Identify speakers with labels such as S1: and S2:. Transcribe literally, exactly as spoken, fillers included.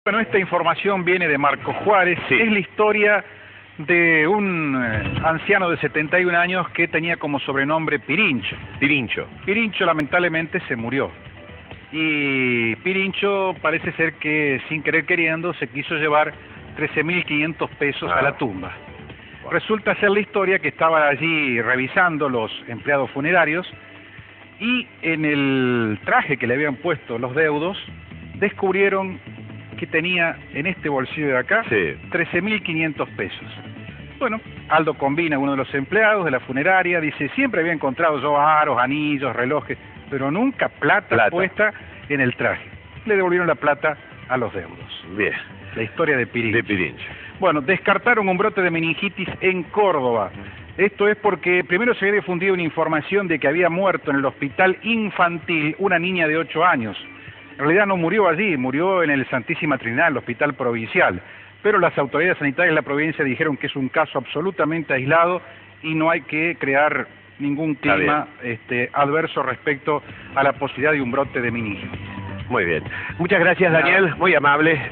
S1: Bueno, esta información viene de Marcos Juárez.
S2: Sí.
S1: Es la historia de un eh, anciano de setenta y un años que tenía como sobrenombre Pirincho.
S2: Pirincho.
S1: Pirincho lamentablemente se murió. Y Pirincho parece ser que sin querer queriendo se quiso llevar trece mil quinientos pesos
S2: Ah.
S1: a la tumba. Resulta ser la historia que estaban allí revisando los empleados funerarios y en el traje que le habían puesto los deudos descubrieron que tenía en este bolsillo de acá
S2: Sí.
S1: trece mil quinientos pesos. Bueno, Aldo Combina, uno de los empleados de la funeraria, dice, siempre había encontrado yo aros, anillos, relojes, pero nunca plata,
S2: Plata.
S1: puesta en el traje. Le devolvieron la plata a los deudos.
S2: Bien.
S1: La historia de Pirincho.
S2: De Pirincho.
S1: Bueno, descartaron un brote de meningitis en Córdoba. Esto es porque primero se había difundido una información de que había muerto en el hospital infantil una niña de ocho años. En realidad no murió allí, murió en el Santísima Trinidad, el hospital provincial. Pero las autoridades sanitarias de la provincia dijeron que es un caso absolutamente aislado y no hay que crear ningún clima este, adverso respecto a la posibilidad de un brote de meningitis.
S2: Muy bien. Muchas gracias, Daniel. Muy amable.